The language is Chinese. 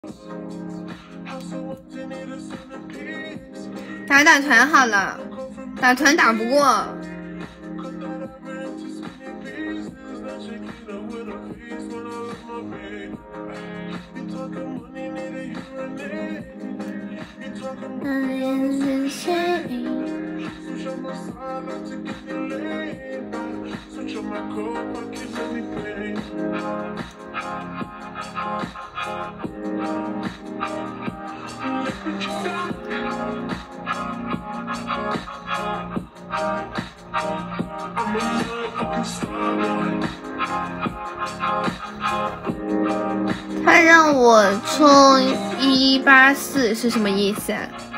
打团好了，打团打不过。他让我充184是什么意思啊？